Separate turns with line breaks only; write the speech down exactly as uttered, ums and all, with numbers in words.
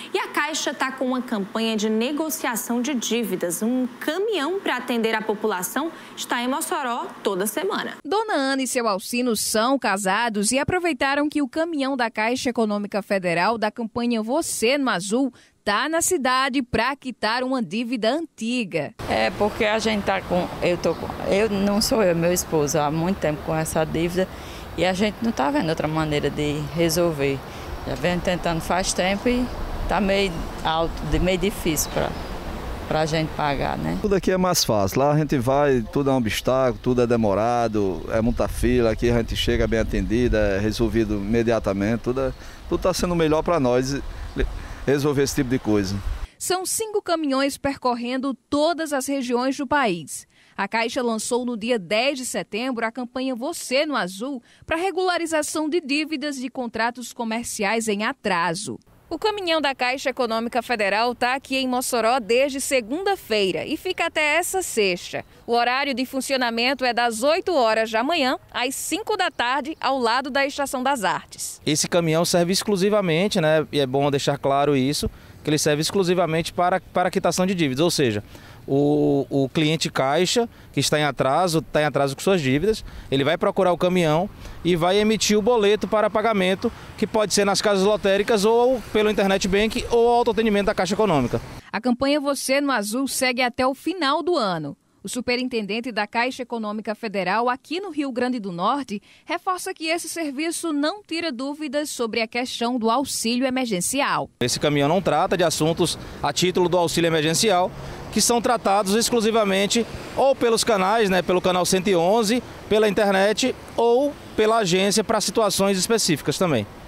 E a Caixa está com uma campanha de negociação de dívidas. Um caminhão para atender a população está em Mossoró toda semana.
Dona Ana e seu Alcino são casados e aproveitaram que o caminhão da Caixa Econômica Federal da campanha Você no Azul está na cidade para quitar uma dívida antiga.
É porque a gente tá com, eu tô com, eu não sou eu, meu esposo, há muito tempo com essa dívida e a gente não tá vendo outra maneira de resolver. Já vem tentando faz tempo e tá meio alto, meio difícil para para a gente pagar, né?
Tudo aqui é mais fácil. Lá a gente vai, tudo é um obstáculo, tudo é demorado, é muita fila. Aqui a gente chega bem atendido, é resolvido imediatamente. Tudo está sendo melhor para nós resolver esse tipo de coisa.
São cinco caminhões percorrendo todas as regiões do país. A Caixa lançou no dia dez de setembro a campanha Você no Azul para regularização de dívidas de contratos comerciais em atraso. O caminhão da Caixa Econômica Federal está aqui em Mossoró desde segunda-feira e fica até essa sexta. O horário de funcionamento é das oito horas da manhã às cinco da tarde, ao lado da Estação das Artes.
Esse caminhão serve exclusivamente, né, e é bom deixar claro isso, que ele serve exclusivamente para, para quitação de dívidas, ou seja, o, o cliente Caixa, que está em atraso, está em atraso com suas dívidas, ele vai procurar o caminhão e vai emitir o boleto para pagamento, que pode ser nas casas lotéricas ou pelo Internet Bank ou autoatendimento da Caixa Econômica.
A campanha Você no Azul segue até o final do ano. O superintendente da Caixa Econômica Federal aqui no Rio Grande do Norte reforça que esse serviço não tira dúvidas sobre a questão do auxílio emergencial.
Esse caminhão não trata de assuntos a título do auxílio emergencial, que são tratados exclusivamente ou pelos canais, né, pelo canal cento e onze, pela internet ou pela agência para situações específicas também.